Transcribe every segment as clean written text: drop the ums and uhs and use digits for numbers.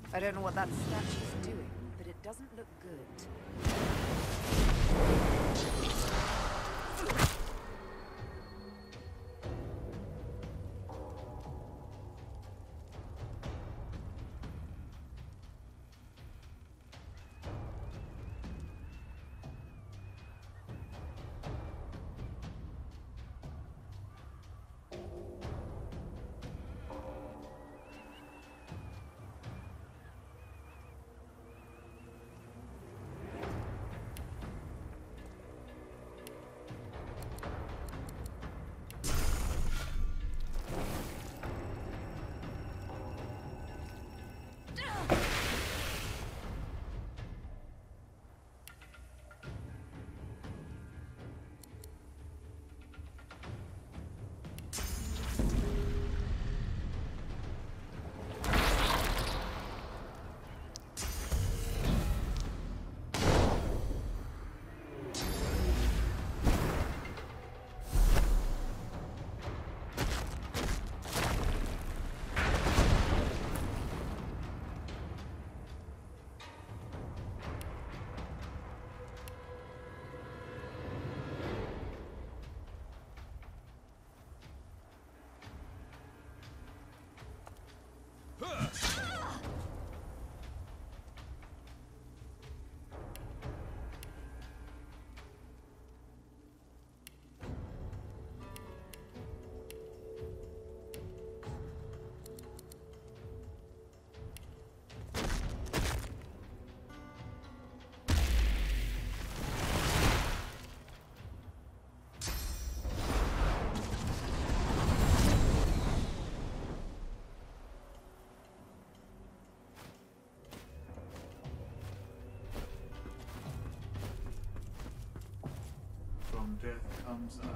I don't know what that statue's doing, but it doesn't look good. From death comes up.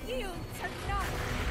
yield to none!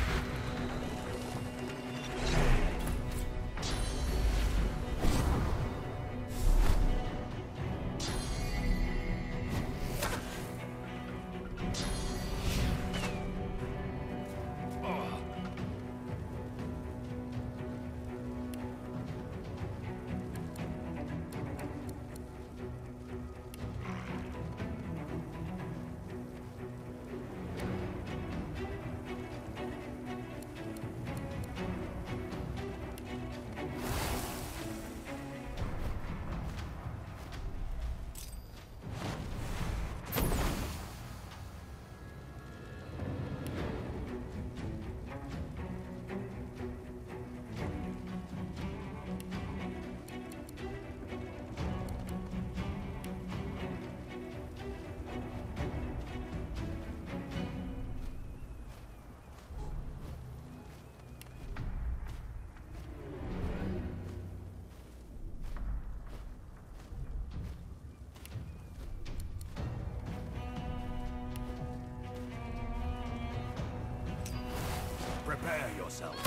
Prepare yourself.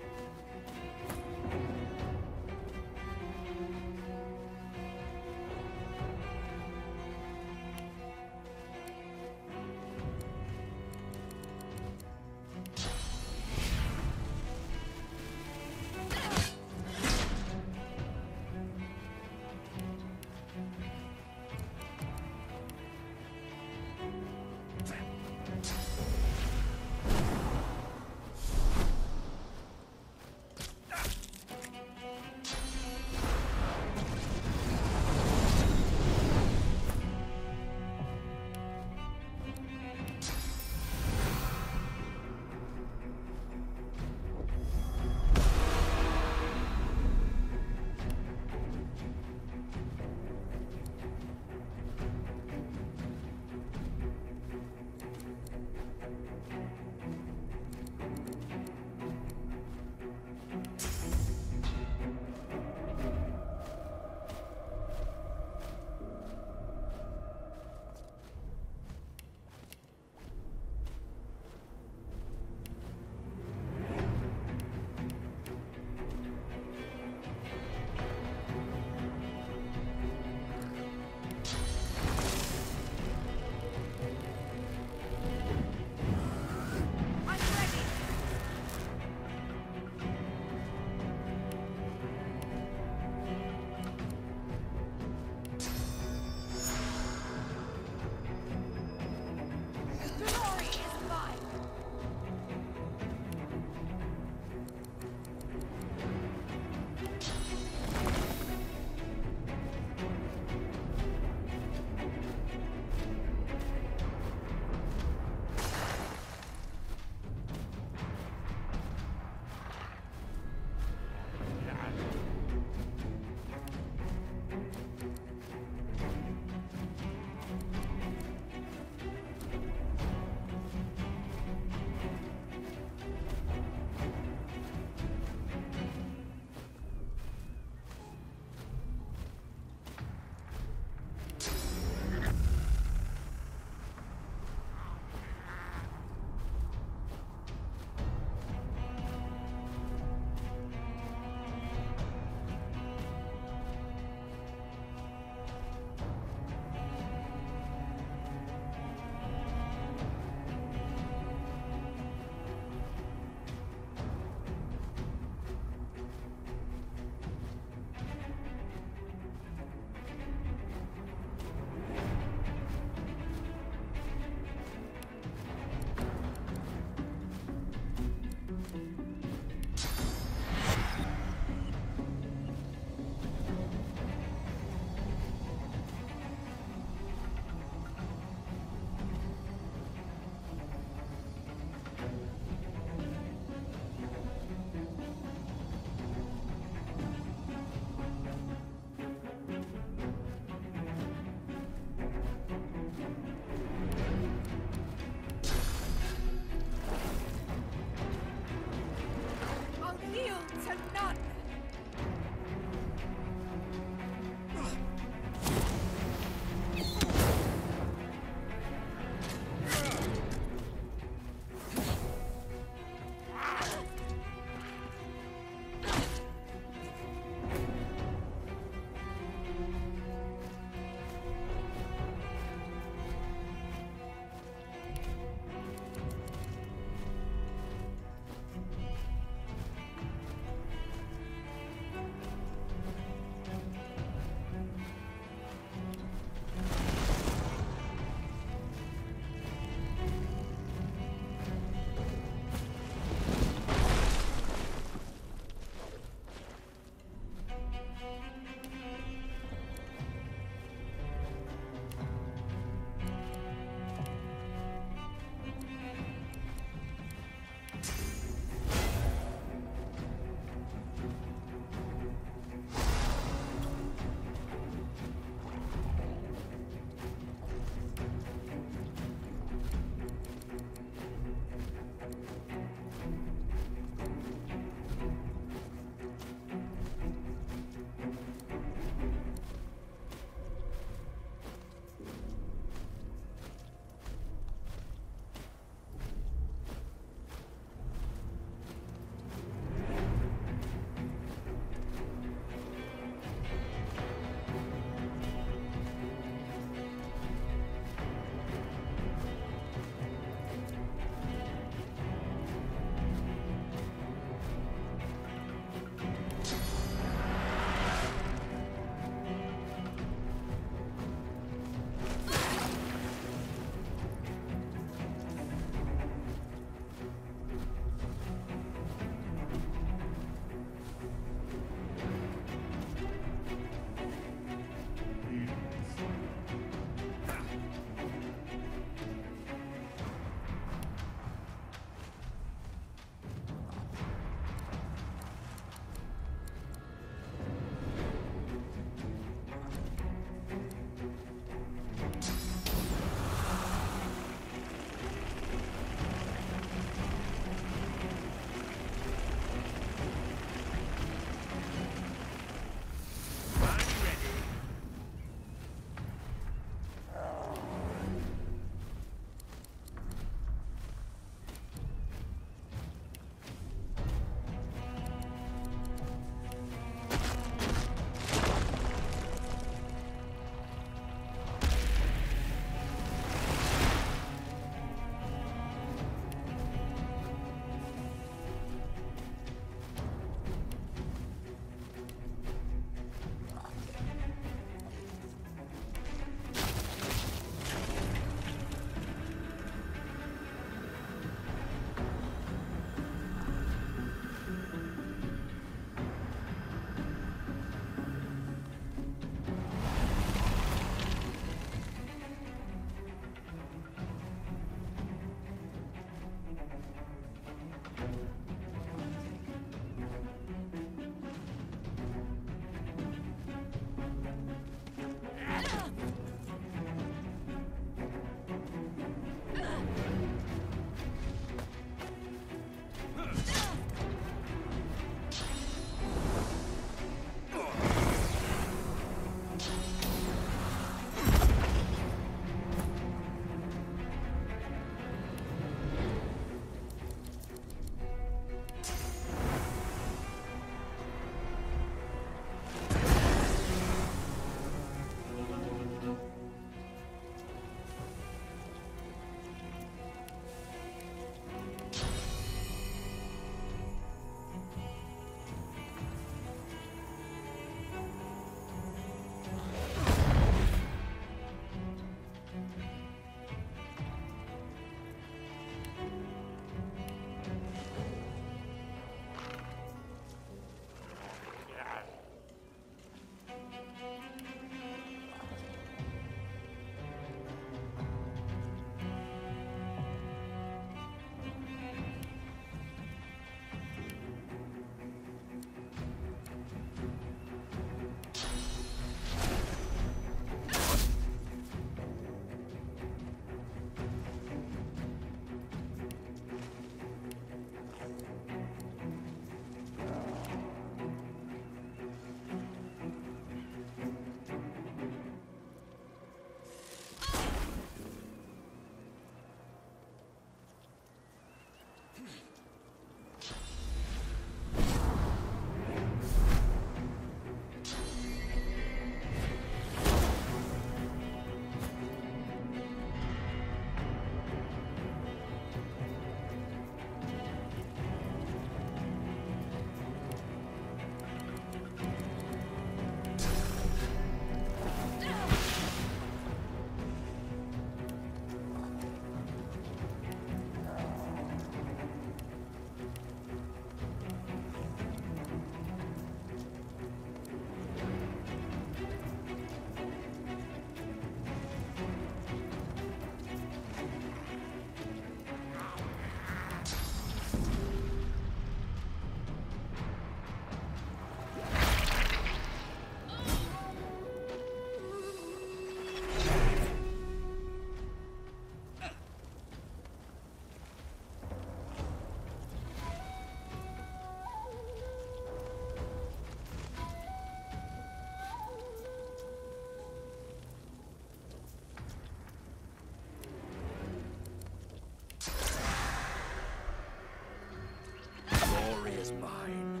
is mine.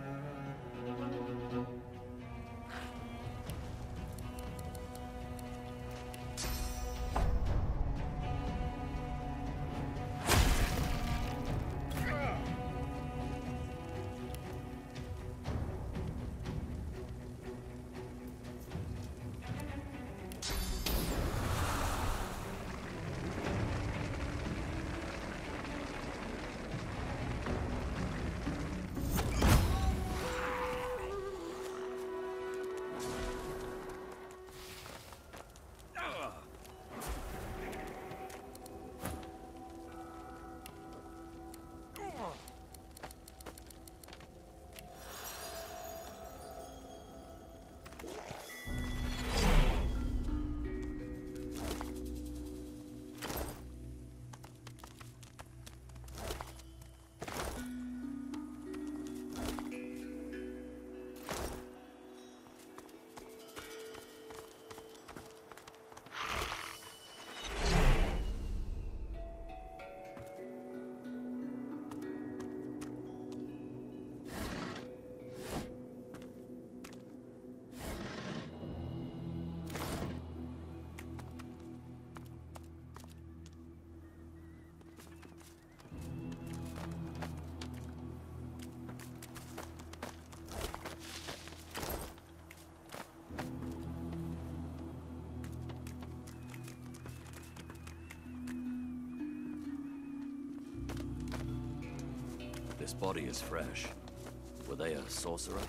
This body is fresh. Were they a sorcerer?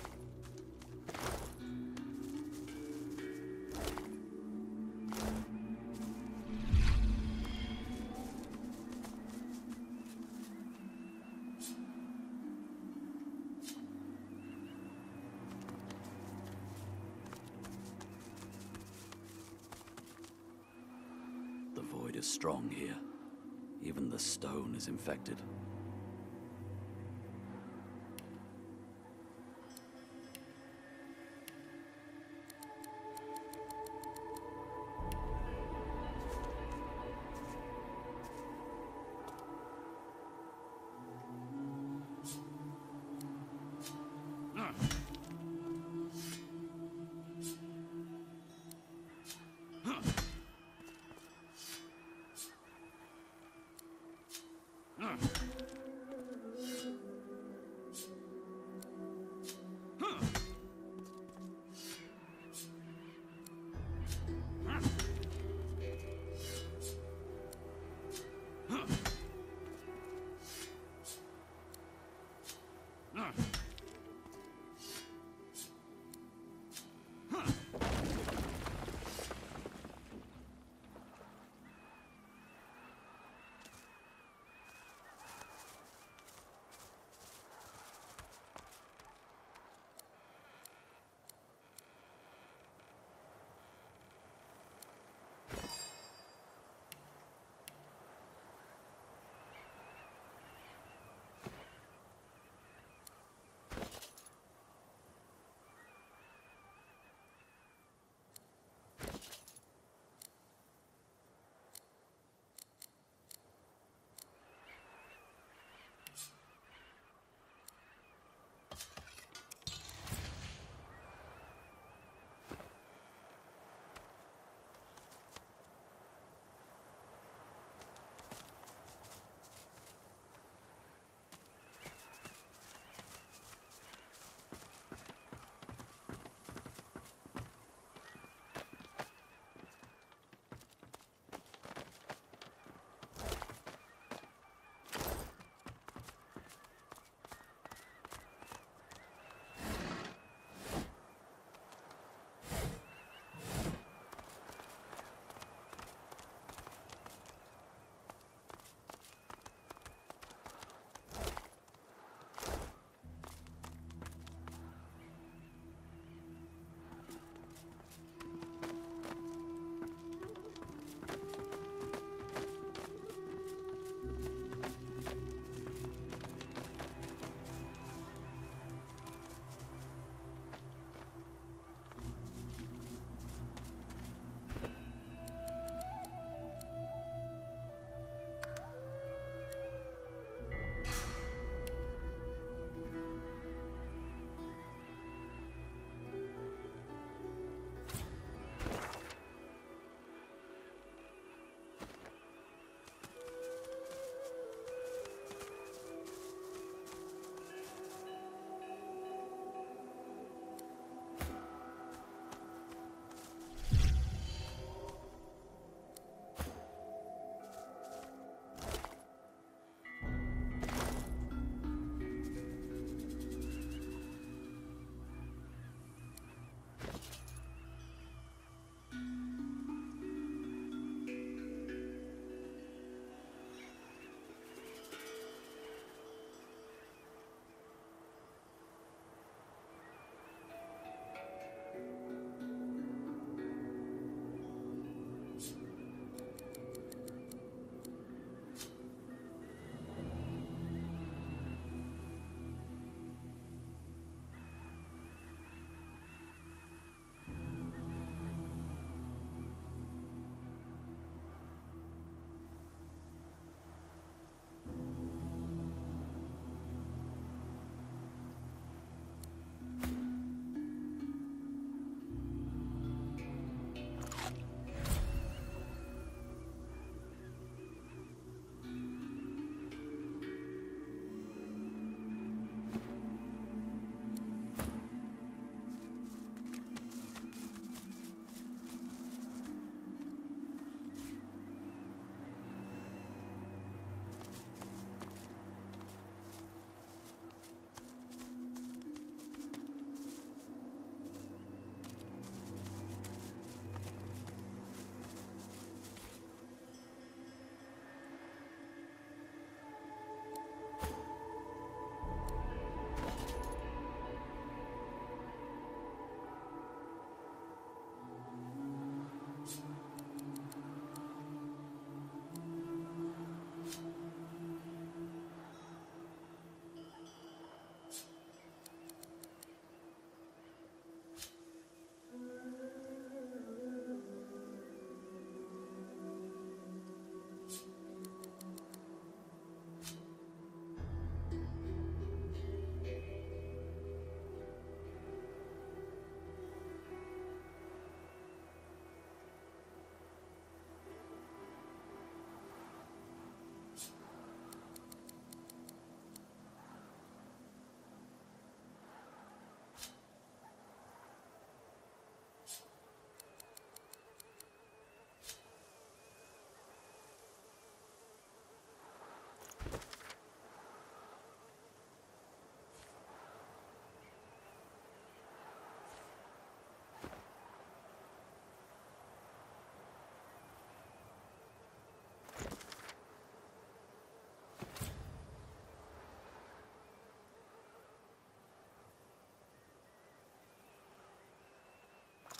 The void is strong here. Even the stone is infected.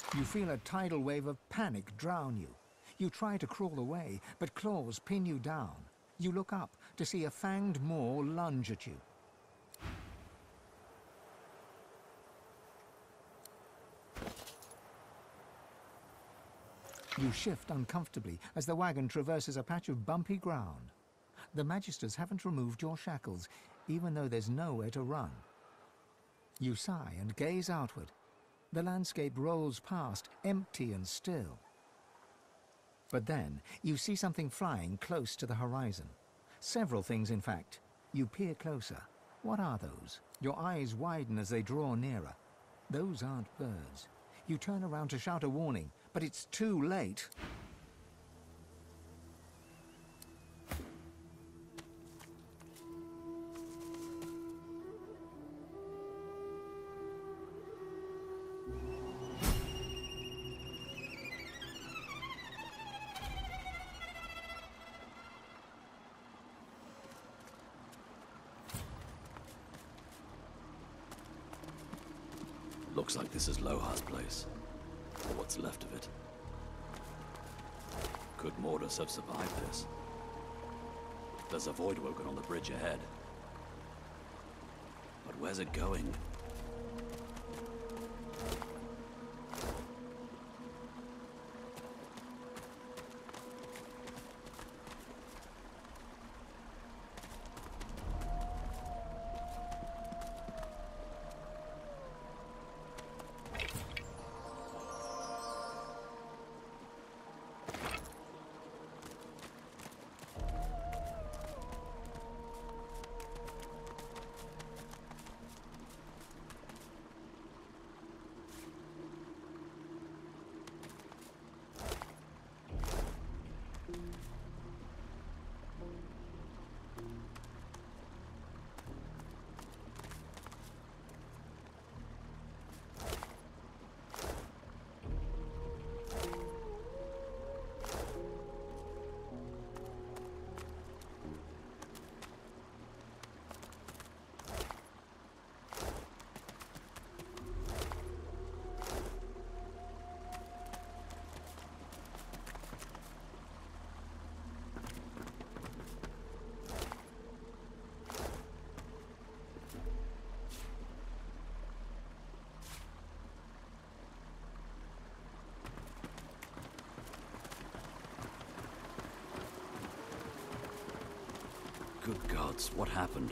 You feel a tidal wave of panic drown you. You try to crawl away, but claws pin you down. You look up to see a fanged maw lunge at you. You shift uncomfortably as the wagon traverses a patch of bumpy ground. The Magisters haven't removed your shackles, even though there's nowhere to run. You sigh and gaze outward. The landscape rolls past, empty and still. But then, you see something flying close to the horizon. Several things, in fact. You peer closer. What are those? Your eyes widen as they draw nearer. Those aren't birds. You turn around to shout a warning, but it's too late. Looks like this is Loha's place, or what's left of it. Could Mortis have survived this? There's a Voidwoken on the bridge ahead. But where's it going? Good gods, what happened?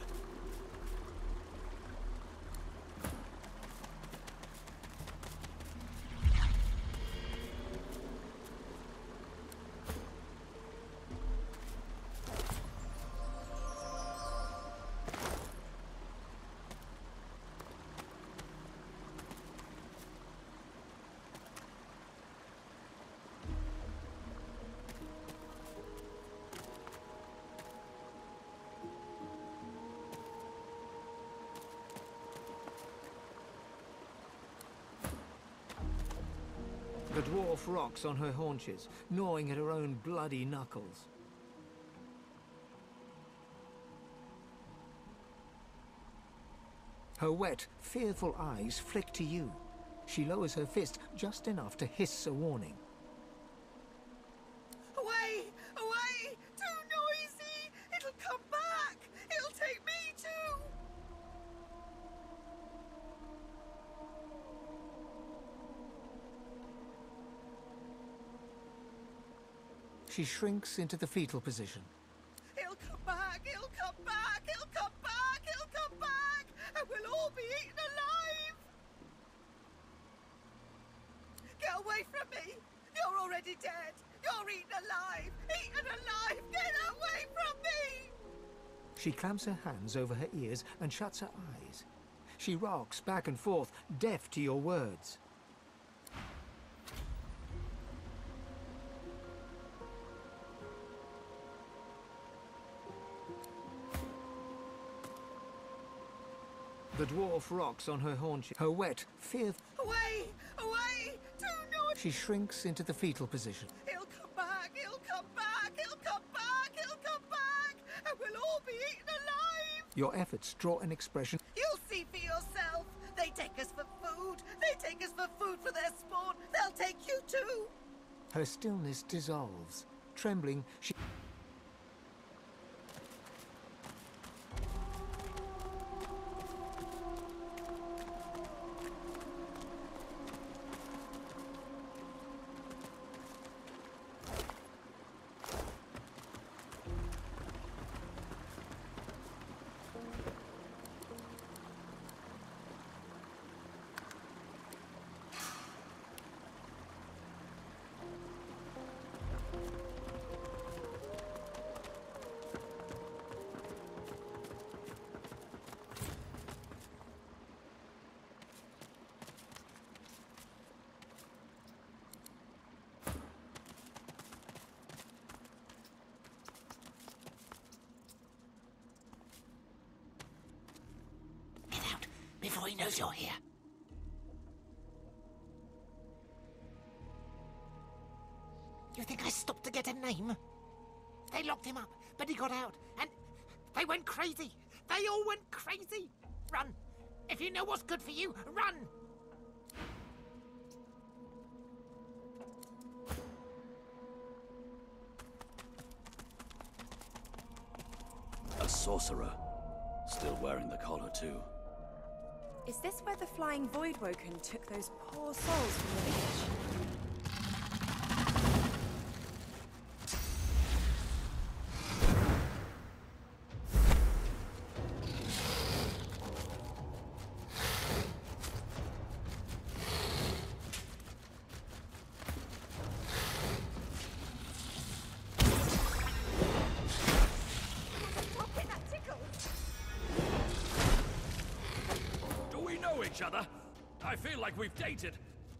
The dwarf rocks on her haunches, gnawing at her own bloody knuckles. Her wet, fearful eyes flick to you. She lowers her fist just enough to hiss a warning. Away! Away! Too noisy! It'll come back! It'll take me too! She shrinks into the fetal position. It'll come back! It'll come back! It'll come back! It'll come back! And we'll all be eaten alive! Get away from me! You're already dead! You're eaten alive! Eaten alive! Get away from me! She clamps her hands over her ears and shuts her eyes. She rocks back and forth, deaf to your words. The dwarf rocks on her haunches, her wet, fearful... Away! Away! Too noisy! She shrinks into the fetal position. It'll come back! It'll come back! It'll come back! It'll come back! And we'll all be eaten alive! Your efforts draw an expression. You'll see for yourself! They They take us for food. They take us for food for their spawn. They'll take you too. Her stillness dissolves. Trembling, she... Before he knows you're here. You think I stopped to get a name? They locked him up, but he got out, and they went crazy. They all went crazy. Run. If you know what's good for you, run. A sorcerer. Still wearing the collar too. Is this where the flying Voidwoken took those poor souls from the village? Each other. I feel like we've dated.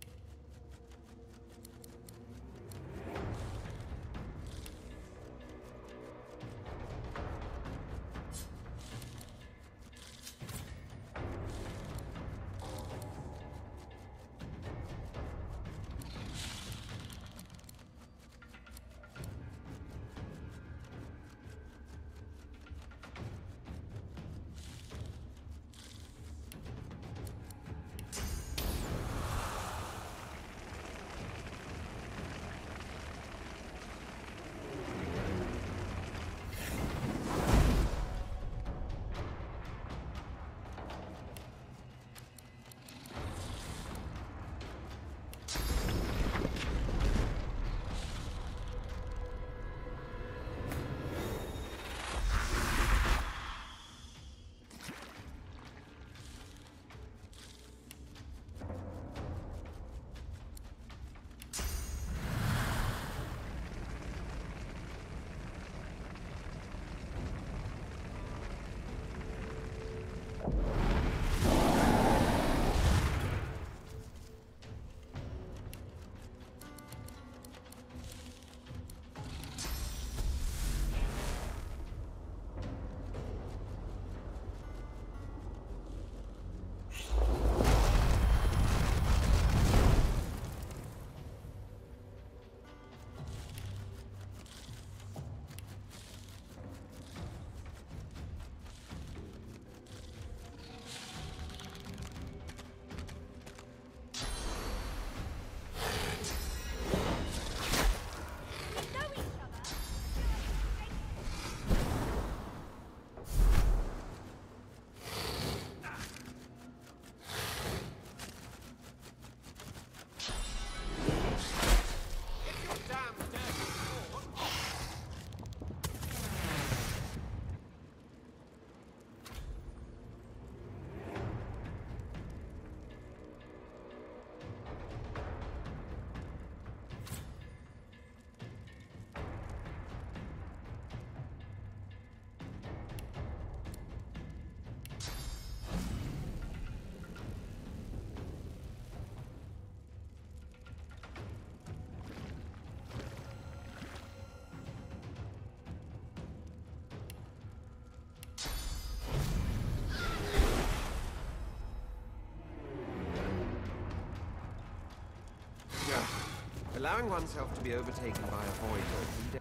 Allowing oneself to be overtaken by a Voidwoken.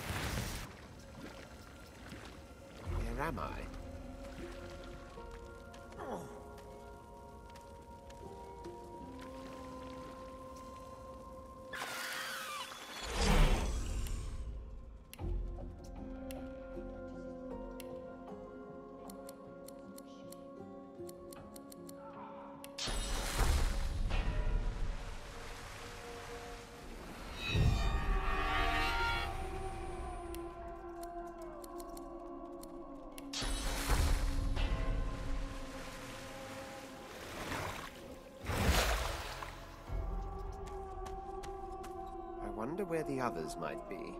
Where am I? I wonder where the others might be.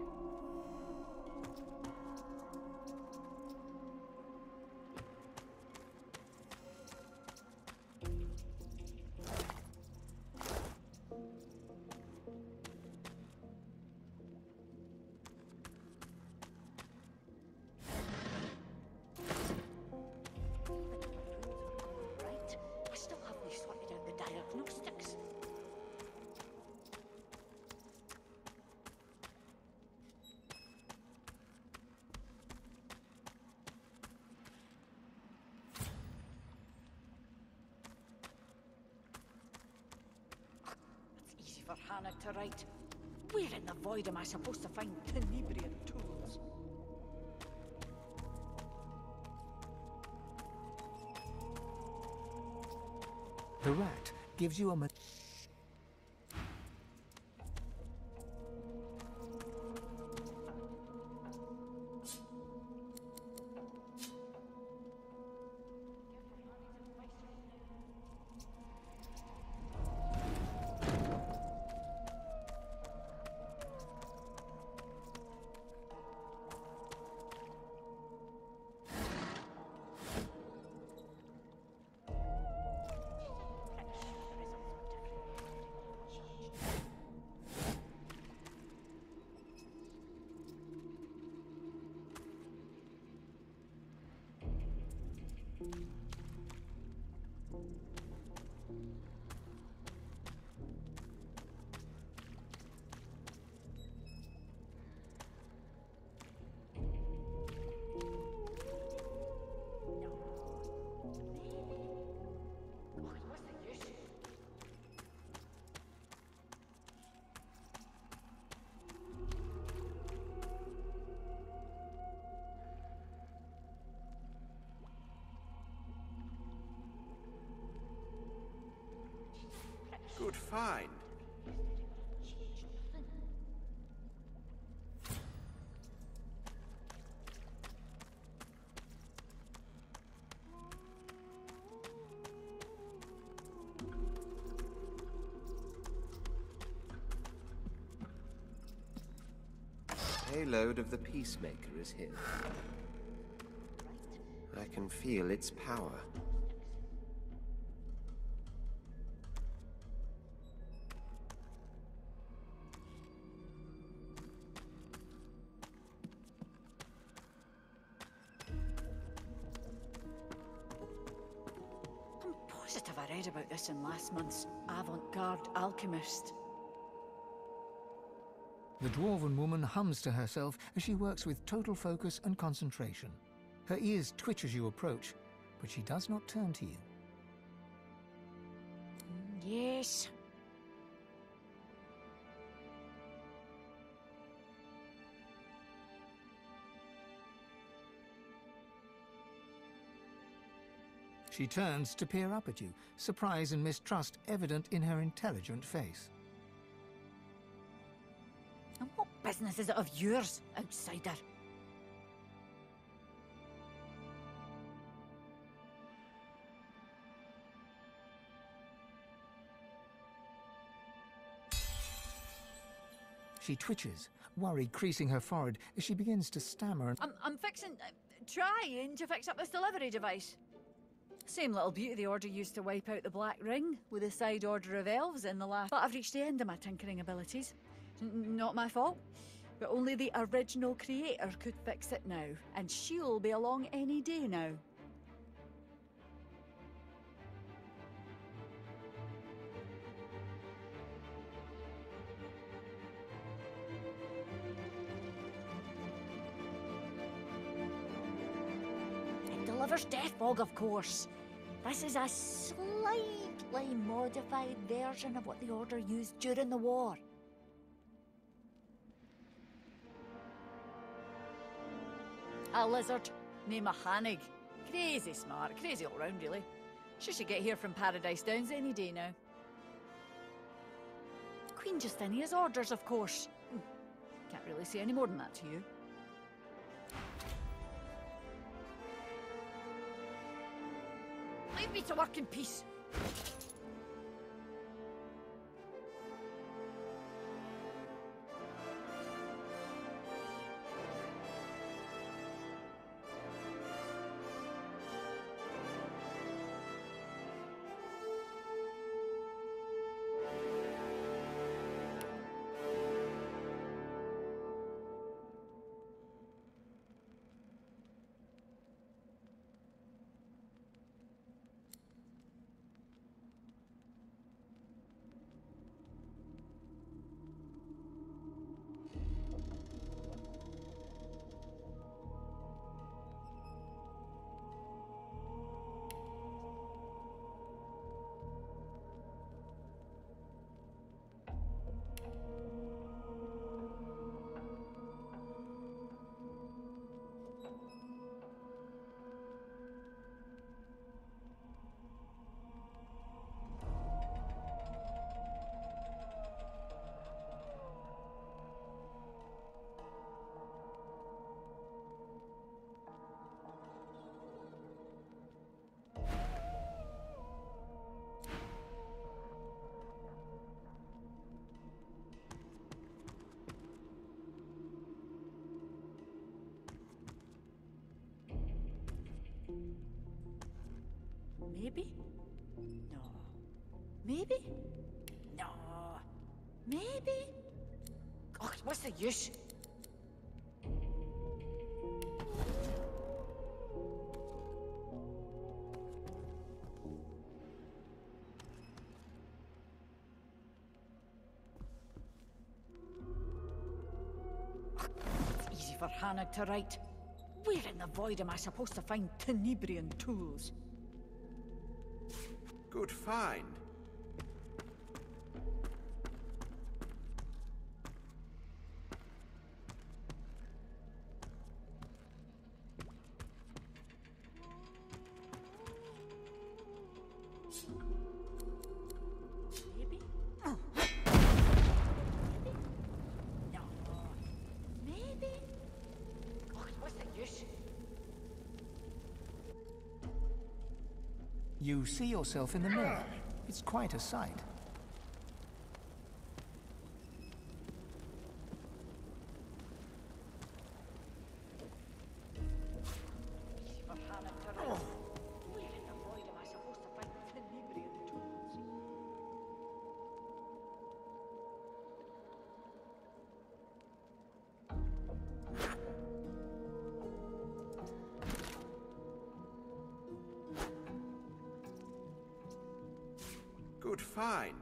Right, I still haven't sorted out the diagnostics. That's easy for Hannah to write. Where in the void am I supposed to find Tenebrian tools? The rat gives you a Good find. Payload of the Peacemaker is here. I can feel its power. Positive I read about this in last month's Avant-Garde Alchemist. The dwarven woman hums to herself as she works with total focus and concentration. Her ears twitch as you approach, but she does not turn to you. Yes. She turns to peer up at you, surprise and mistrust evident in her intelligent face. And what business is it of yours, outsider? She twitches, worry creasing her forehead as she begins to stammer. I'm trying to fix up this delivery device. Same little beauty the Order used to wipe out the Black Ring with a side order of elves in the last. But I've reached the end of my tinkering abilities. Not my fault. But only the original creator could fix it now, and she'll be along any day now. It delivers death fog, of course. This is a slightly modified version of what the Order used during the war. A lizard named a Hanig. Crazy smart, crazy all round really. She should get here from Paradise Downs any day now. Queen Justinia's orders, of course. Can't really say any more than that to you. Leave me to work in peace. Maybe? No. Maybe? No. Maybe? Oh, what's the use? It's easy for Hannah to write. Where in the void am I supposed to find Tenebrian tools? Good find. Maybe? Oh. Maybe? No. Maybe? Oh, what's the use? You see yourself in the mirror. It's quite a sight. Where in the void am I supposed to find Tenebrian tools? Good find.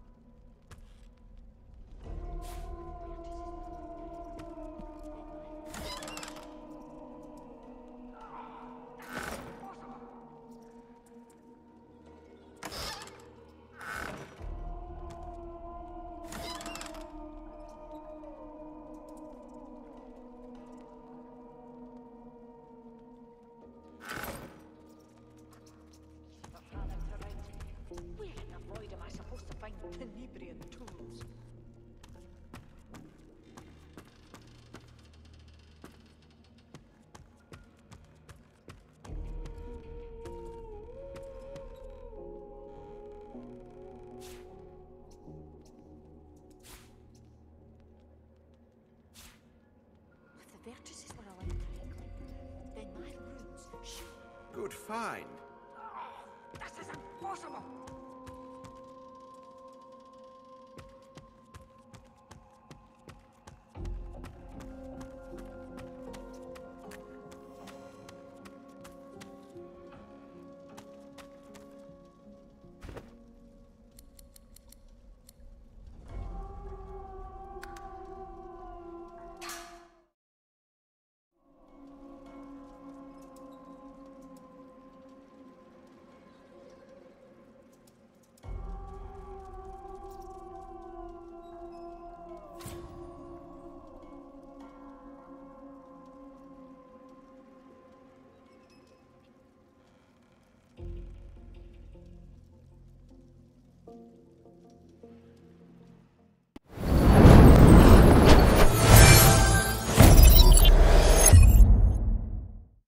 Where in the void am I supposed to find Tenebrian tools? If the vertices were aligned correctly, then my runes should... Good find. This is impossible!